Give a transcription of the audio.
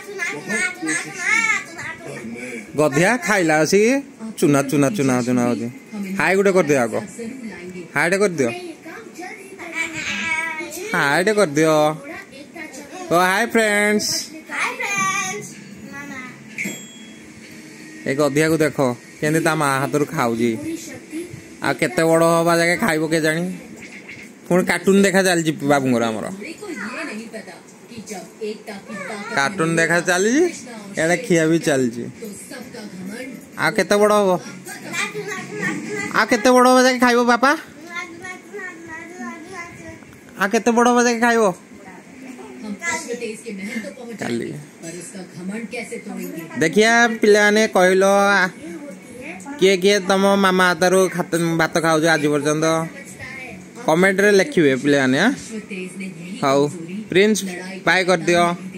गधिया खाइला आसी चुना चुना चुना चुना होती हाय गुटे कर दियो आगो हाय कर दियो हाय कर दियो ओ हाय फ्रेंड्स ए गधिया को देखो केंदी ता मां हाथ खाऊ जी आ केते बड़ हवा जाके खाइबो के जानी पुणी कार्टून देखा चली बाबूंगर आमर कार्टून देखा चली एडे खिया भी चलची आ केते बड़ हबो आ केते बड़ हबो जाके खाइबो पापा आ केते बड़ हबो जाके खाइबो काली देखिया पिलाने कहलो किए किए तुम मामा हाथरू भात खाऊ आज पर्यंत कमेंट रे लिखिए पिलाने हाउ प्रिंस बाय कर दियो।